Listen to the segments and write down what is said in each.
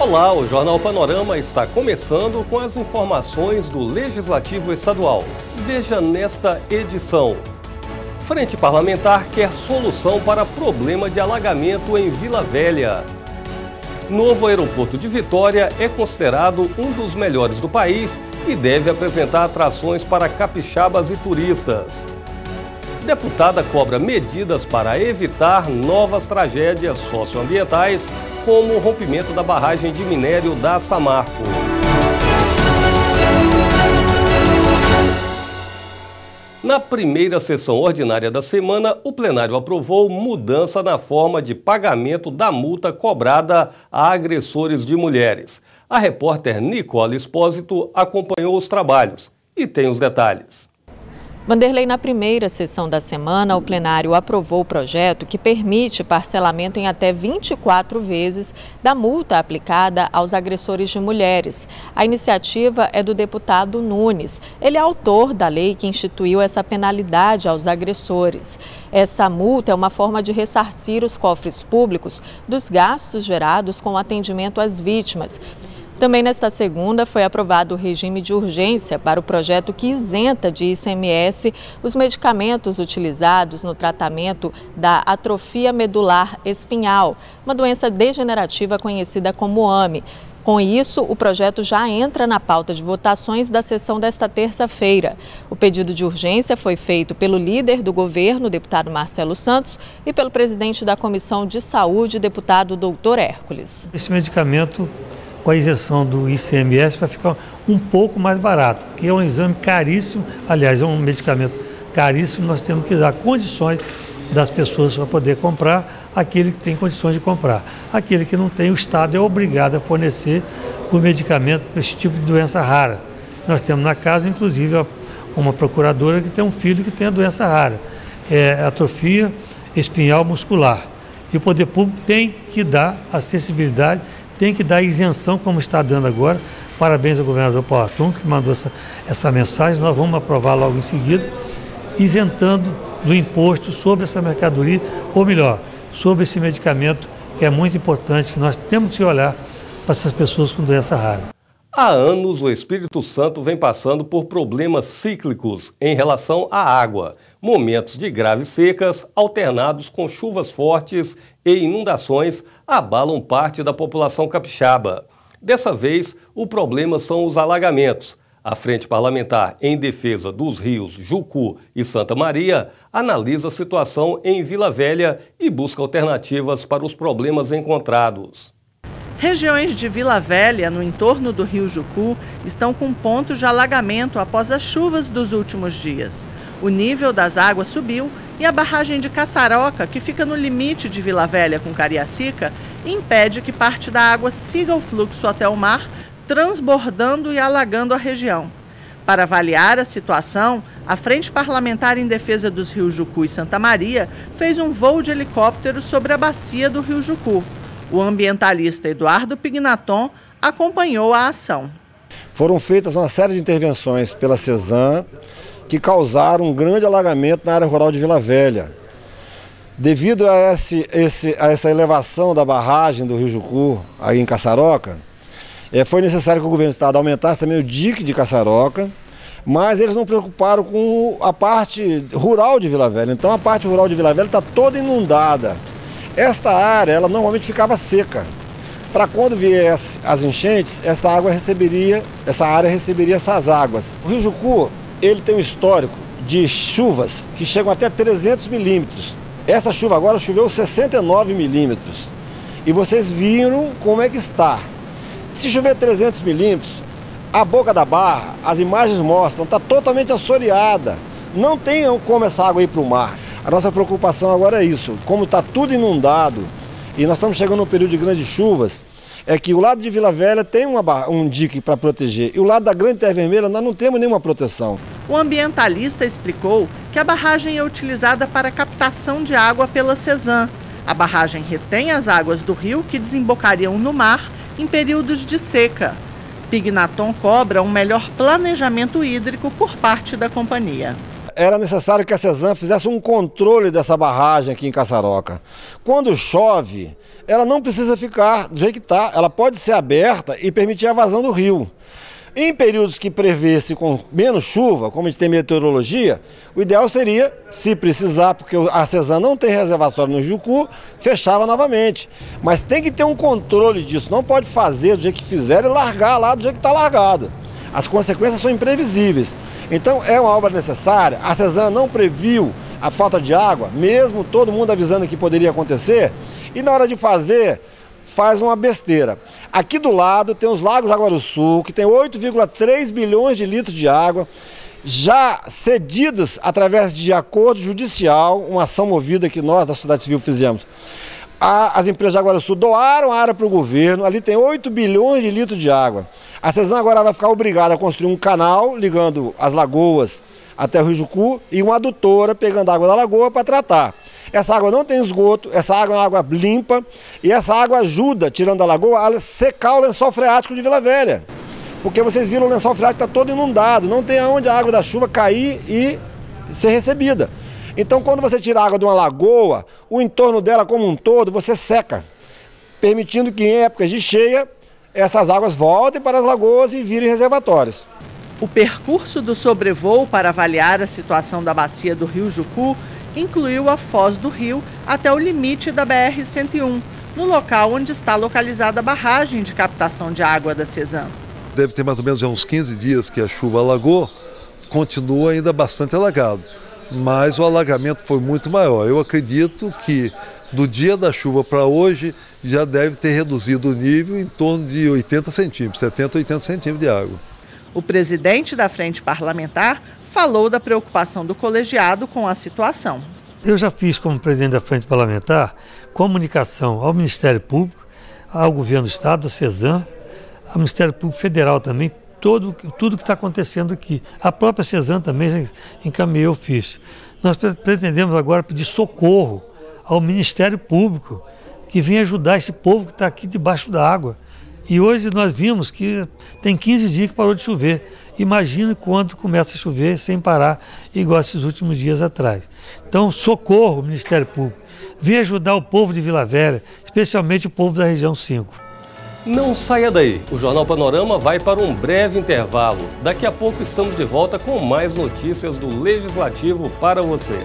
Olá, o Jornal Panorama está começando com as informações do Legislativo Estadual. Veja nesta edição. Frente Parlamentar quer solução para problema de alagamento em Vila Velha. Novo aeroporto de Vitória é considerado um dos melhores do país e deve apresentar atrações para capixabas e turistas. Deputada cobra medidas para evitar novas tragédias socioambientais, como o rompimento da barragem de minério da Samarco. Na primeira sessão ordinária da semana, o plenário aprovou mudança na forma de pagamento da multa cobrada a agressores de mulheres. A repórter Nicole Espósito acompanhou os trabalhos e tem os detalhes. Vanderlei, na primeira sessão da semana, o plenário aprovou o projeto que permite parcelamento em até 24 vezes da multa aplicada aos agressores de mulheres. A iniciativa é do deputado Nunes. Ele é autor da lei que instituiu essa penalidade aos agressores. Essa multa é uma forma de ressarcir os cofres públicos dos gastos gerados com o atendimento às vítimas. Também nesta segunda foi aprovado o regime de urgência para o projeto que isenta de ICMS os medicamentos utilizados no tratamento da atrofia medular espinhal, uma doença degenerativa conhecida como AME. Com isso, o projeto já entra na pauta de votações da sessão desta terça-feira. O pedido de urgência foi feito pelo líder do governo, deputado Marcelo Santos, e pelo presidente da Comissão de Saúde, deputado Dr. Hércules. Esse medicamento, com a isenção do ICMS, vai ficar um pouco mais barato, que é um exame caríssimo, aliás, é um medicamento caríssimo. Nós temos que dar condições das pessoas para poder comprar, aquele que tem condições de comprar. Aquele que não tem, o Estado é obrigado a fornecer o medicamento para esse tipo de doença rara. Nós temos na casa, inclusive, uma procuradora que tem um filho que tem a doença rara, atrofia espinhal muscular. E o poder público tem que dar acessibilidade, tem que dar isenção, como está dando agora. Parabéns ao governador Paulo Atum, que mandou essa mensagem. Nós vamos aprovar logo em seguida, isentando do imposto sobre essa mercadoria, ou melhor, sobre esse medicamento, que é muito importante, que nós temos que olhar para essas pessoas com doença rara. Há anos, o Espírito Santo vem passando por problemas cíclicos em relação à água. Momentos de graves secas, alternados com chuvas fortes e inundações, abalam parte da população capixaba. Dessa vez, o problema são os alagamentos. A Frente Parlamentar em Defesa dos Rios Jucu e Santa Maria analisa a situação em Vila Velha e busca alternativas para os problemas encontrados. Regiões de Vila Velha, no entorno do rio Jucu, estão com pontos de alagamento após as chuvas dos últimos dias. O nível das águas subiu e a barragem de Caçaroca, que fica no limite de Vila Velha com Cariacica, impede que parte da água siga o fluxo até o mar, transbordando e alagando a região. Para avaliar a situação, a Frente Parlamentar em Defesa dos Rios Jucu e Santa Maria fez um voo de helicóptero sobre a bacia do rio Jucu. O ambientalista Eduardo Pignaton acompanhou a ação. Foram feitas uma série de intervenções pela CESAM que causaram um grande alagamento na área rural de Vila Velha. Devido a essa elevação da barragem do rio Jucu, aí em Caçaroca, foi necessário que o governo do estado aumentasse também o dique de Caçaroca, mas eles não preocuparam com a parte rural de Vila Velha. Então a parte rural de Vila Velha está toda inundada. Esta área, ela normalmente ficava seca. Para quando viesse as enchentes, essa área receberia essas águas. O rio Jucu, ele tem um histórico de chuvas que chegam até 300 milímetros. Essa chuva agora choveu 69 milímetros. E vocês viram como é que está. Se chover 300 milímetros, a boca da barra, as imagens mostram, está totalmente assoreada. Não tem como essa água ir para o mar. A nossa preocupação agora é isso, como está tudo inundado e nós estamos chegando num período de grandes chuvas, é que o lado de Vila Velha tem um dique para proteger e o lado da Grande Terra Vermelha nós não temos nenhuma proteção. O ambientalista explicou que a barragem é utilizada para captação de água pela CESAM. A barragem retém as águas do rio que desembocariam no mar em períodos de seca. Pignaton cobra um melhor planejamento hídrico por parte da companhia. era necessário que a CESAM fizesse um controle dessa barragem aqui em Caçaroca. Quando chove, ela não precisa ficar do jeito que está, ela pode ser aberta e permitir a vazão do rio. Em períodos que prevê-se com menos chuva, como a gente tem meteorologia, o ideal seria, se precisar, porque a CESAM não tem reservatório no Jucu, fechava novamente. Mas tem que ter um controle disso, não pode fazer do jeito que fizer e largar lá do jeito que está largado. As consequências são imprevisíveis. Então é uma obra necessária, a CESAM não previu a falta de água, mesmo todo mundo avisando que poderia acontecer, e na hora de fazer, faz uma besteira. Aqui do lado tem os Lagos Jaguaruçu, que tem 8,3 bilhões de litros de água, já cedidos através de acordo judicial, uma ação movida que nós da sociedade civil fizemos. As empresas de Jaguaruçu doaram a área para o governo, ali tem 8 bilhões de litros de água. A CESAM agora vai ficar obrigada a construir um canal ligando as lagoas até o Rio Jucu e uma adutora pegando água da lagoa para tratar. Essa água não tem esgoto, essa água é uma água limpa e essa água ajuda, tirando a lagoa, a secar o lençol freático de Vila Velha. Porque vocês viram o lençol freático está todo inundado, não tem aonde a água da chuva cair e ser recebida. Então quando você tira a água de uma lagoa, o entorno dela como um todo, você seca, permitindo que em épocas de cheia, essas águas voltem para as lagoas e virem reservatórios. O percurso do sobrevoo para avaliar a situação da bacia do Rio Jucu incluiu a Foz do Rio até o limite da BR-101, no local onde está localizada a barragem de captação de água da CESAM. Deve ter mais ou menos já uns 15 dias que a chuva alagou, continua ainda bastante alagado, mas o alagamento foi muito maior. Eu acredito que do dia da chuva para hoje já deve ter reduzido o nível em torno de 80 centímetros, 70, 80 centímetros de água. O presidente da Frente Parlamentar falou da preocupação do colegiado com a situação. Eu já fiz, como presidente da Frente Parlamentar, comunicação ao Ministério Público, ao Governo do Estado, à CESAM, ao Ministério Público Federal também, tudo que está acontecendo aqui. A própria CESAM também já encaminhou o ofício. Nós pretendemos agora pedir socorro ao Ministério Público, que venha ajudar esse povo que está aqui debaixo da água. E hoje nós vimos que tem 15 dias que parou de chover. Imagina quando começa a chover sem parar, igual esses últimos dias atrás. Então, socorro, Ministério Público. Venha ajudar o povo de Vila Velha, especialmente o povo da região 5. Não saia daí. O Jornal Panorama vai para um breve intervalo. Daqui a pouco estamos de volta com mais notícias do Legislativo para você.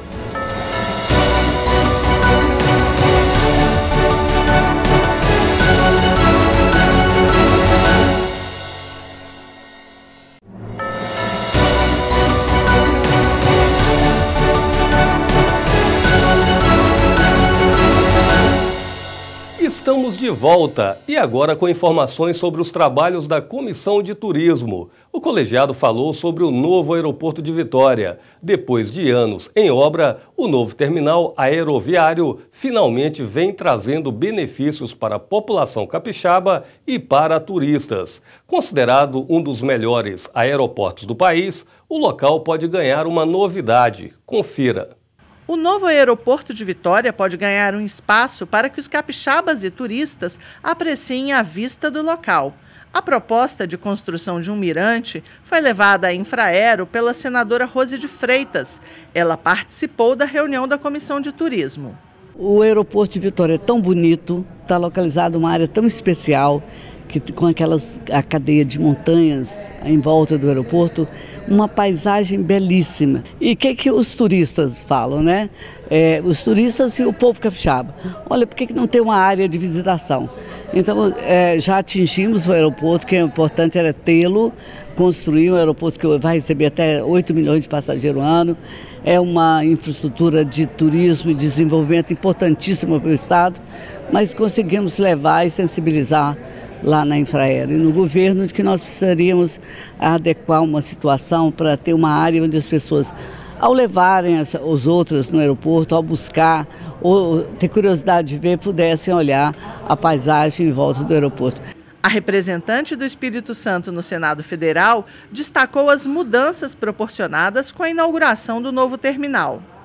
Estamos de volta e agora com informações sobre os trabalhos da Comissão de Turismo. O colegiado falou sobre o novo aeroporto de Vitória. Depois de anos em obra, o novo terminal aeroviário finalmente vem trazendo benefícios para a população capixaba e para turistas. Considerado um dos melhores aeroportos do país, o local pode ganhar uma novidade. Confira. O novo aeroporto de Vitória pode ganhar um espaço para que os capixabas e turistas apreciem a vista do local. A proposta de construção de um mirante foi levada à Infraero pela senadora Rose de Freitas. Ela participou da reunião da Comissão de Turismo. O aeroporto de Vitória é tão bonito, está localizado numa área tão especial, com a cadeia de montanhas em volta do aeroporto, uma paisagem belíssima. E o que os turistas falam, né? Os turistas e o povo capixaba. Olha, por que não tem uma área de visitação? Então, já atingimos o aeroporto, que é importante era tê-lo, construir um aeroporto que vai receber até 8 milhões de passageiros ano. É uma infraestrutura de turismo e desenvolvimento importantíssima para o Estado, mas conseguimos levar e sensibilizar lá na Infraero e no governo de que nós precisaríamos adequar uma situação para ter uma área onde as pessoas, ao levarem os outros no aeroporto, ao buscar ou ter curiosidade de ver, pudessem olhar a paisagem em volta do aeroporto. A representante do Espírito Santo no Senado Federal destacou as mudanças proporcionadas com a inauguração do novo terminal.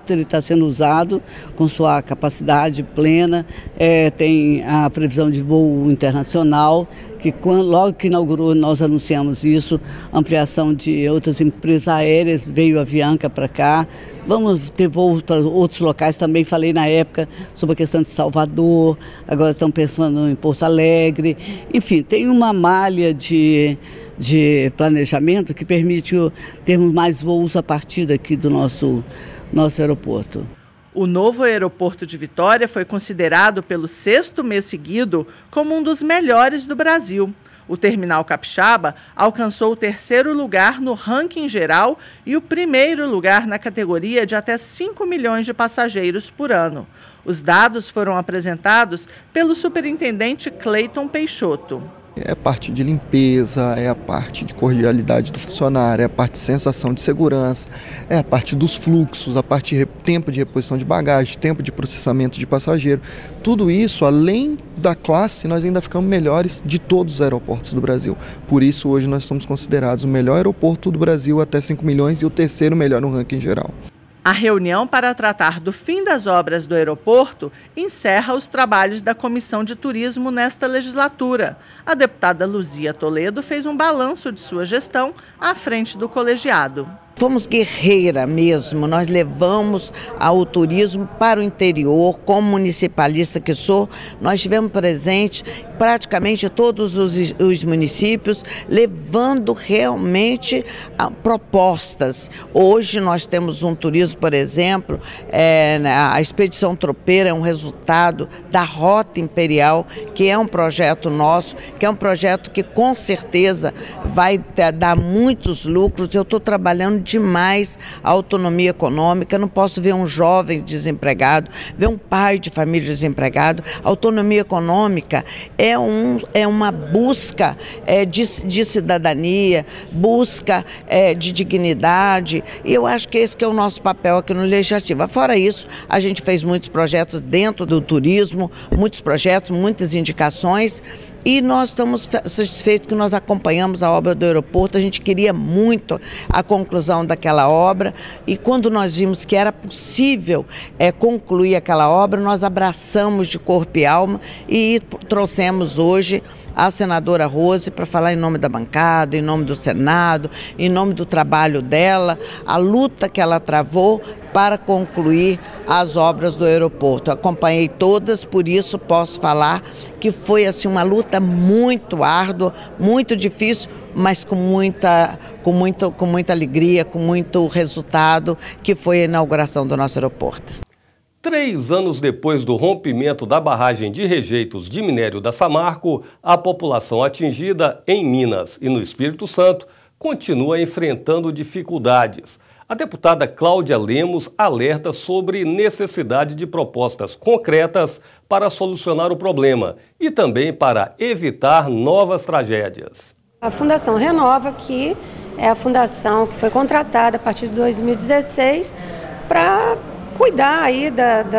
fato ele está sendo usado com sua capacidade plena, tem a previsão de voo internacional, que logo que inaugurou nós anunciamos isso, ampliação de outras empresas aéreas, veio a Avianca para cá, vamos ter voos para outros locais, também falei na época sobre a questão de Salvador, agora estão pensando em Porto Alegre, enfim, tem uma malha de planejamento que permite termos mais voos a partir daqui do nosso aeroporto. O novo aeroporto de Vitória foi considerado pelo 6º mês seguido como um dos melhores do Brasil. O terminal capixaba alcançou o 3º lugar no ranking geral e o 1º lugar na categoria de até 5 milhões de passageiros por ano. Os dados foram apresentados pelo superintendente Cleiton Peixoto. É a parte de limpeza, é a parte de cordialidade do funcionário, é a parte de sensação de segurança, é a parte dos fluxos, a parte de tempo de reposição de bagagem, tempo de processamento de passageiro. Tudo isso, além da classe, nós ainda ficamos melhores de todos os aeroportos do Brasil. Por isso, hoje nós somos considerados o melhor aeroporto do Brasil até 5 milhões e o 3º melhor no ranking geral. A reunião para tratar do fim das obras do aeroporto encerra os trabalhos da Comissão de Turismo nesta legislatura. A deputada Luzia Toledo fez um balanço de sua gestão à frente do colegiado. Fomos guerreira mesmo, nós levamos o turismo para o interior, como municipalista que sou, nós tivemos presente praticamente todos os municípios, levando realmente propostas. Hoje nós temos um turismo, por exemplo, a Expedição Tropeira é um resultado da Rota Imperial, que é um projeto nosso, que é um projeto que com certeza vai dar muitos lucros. Eu estou trabalhando demais a autonomia econômica, não posso ver um jovem desempregado, ver um pai de família desempregado. A autonomia econômica é uma busca de cidadania, busca de dignidade, e eu acho que esse que é o nosso papel aqui no Legislativo. Fora isso, a gente fez muitos projetos dentro do turismo, muitos projetos, muitas indicações, e nós estamos satisfeitos que nós acompanhamos a obra do aeroporto. A gente queria muito a conclusão daquela obra, e quando nós vimos que era possível concluir aquela obra, nós abraçamos de corpo e alma e trouxemos hoje a senadora Rose para falar em nome da bancada, em nome do Senado, em nome do trabalho dela, a luta que ela travou para concluir as obras do aeroporto. Eu acompanhei todas, por isso posso falar que foi assim uma luta muito árdua, muito difícil, mas com muita alegria, com muito resultado, que foi a inauguração do nosso aeroporto. 3 anos depois do rompimento da barragem de rejeitos de minério da Samarco, a população atingida em Minas e no Espírito Santo continua enfrentando dificuldades. A deputada Cláudia Lemos alerta sobre necessidade de propostas concretas para solucionar o problema e também para evitar novas tragédias. A Fundação Renova, que é a fundação que foi contratada a partir de 2016 para cuidar aí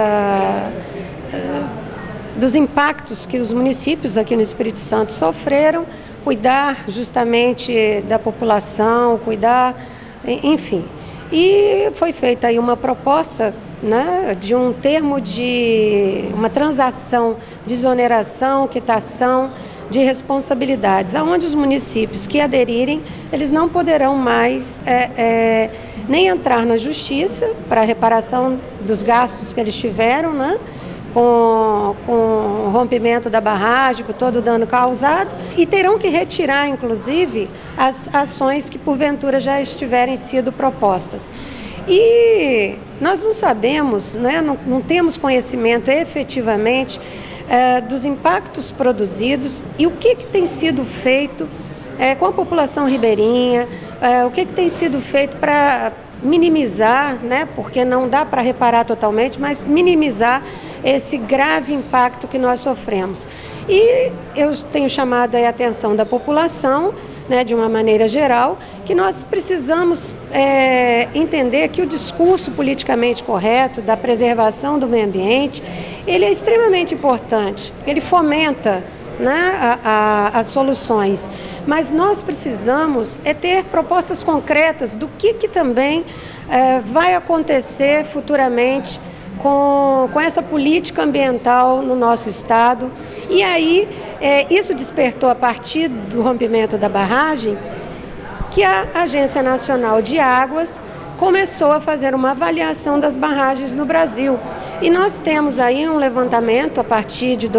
dos impactos que os municípios aqui no Espírito Santo sofreram, cuidar justamente da população, cuidar, enfim. E foi feita aí uma proposta, né, de um termo de uma transação de exoneração, quitação de responsabilidades, aonde os municípios que aderirem, eles não poderão mais nem entrar na justiça para reparação dos gastos que eles tiveram, né, com o rompimento da barragem, com todo o dano causado, e terão que retirar, inclusive, as ações que porventura já estiverem sido propostas. E nós não sabemos, né, não temos conhecimento efetivamente dos impactos produzidos e o que tem sido feito com a população ribeirinha, o que tem sido feito para minimizar, né, porque não dá para reparar totalmente, mas minimizar esse grave impacto que nós sofremos. E eu tenho chamado a atenção da população, né, de uma maneira geral, que nós precisamos entender que o discurso politicamente correto da preservação do meio ambiente, ele é extremamente importante, ele fomenta, né, as soluções, mas nós precisamos ter propostas concretas do que também vai acontecer futuramente com essa política ambiental no nosso estado. E aí, isso despertou, a partir do rompimento da barragem, que a Agência Nacional de Águas começou a fazer uma avaliação das barragens no Brasil. E nós temos aí um levantamento, a partir de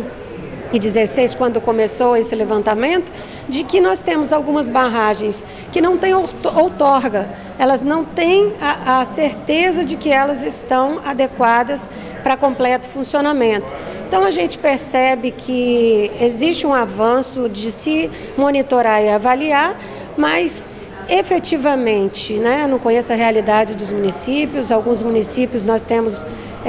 2016, quando começou esse levantamento, de que nós temos algumas barragens que não têm outorga, elas não têm a certeza de que elas estão adequadas para completo funcionamento. Então a gente percebe que existe um avanço de se monitorar e avaliar, mas efetivamente, né, não conheço a realidade dos municípios. Alguns municípios nós temos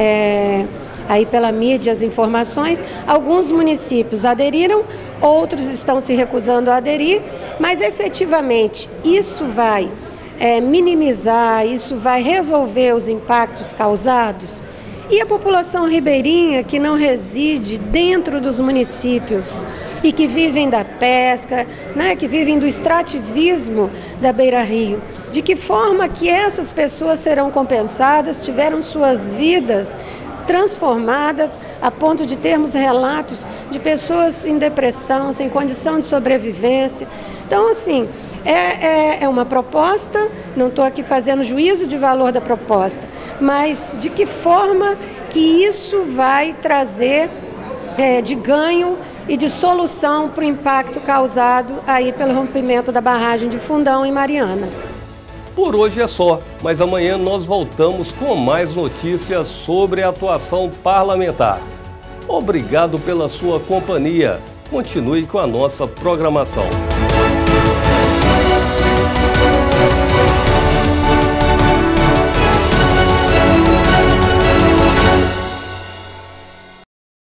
aí pela mídia as informações, alguns municípios aderiram, outros estão se recusando a aderir, mas efetivamente isso vai minimizar, isso vai resolver os impactos causados. E a população ribeirinha que não reside dentro dos municípios e que vivem da pesca, né, que vivem do extrativismo da beira-rio, de que forma que essas pessoas serão compensadas, tiveram suas vidas transformadas a ponto de termos relatos de pessoas em depressão, sem condição de sobrevivência. Então, assim, é uma proposta, não estou aqui fazendo juízo de valor da proposta, mas de que forma que isso vai trazer de ganho e de solução para o impacto causado aí pelo rompimento da barragem de Fundão em Mariana. Por hoje é só, mas amanhã nós voltamos com mais notícias sobre a atuação parlamentar. Obrigado pela sua companhia. Continue com a nossa programação.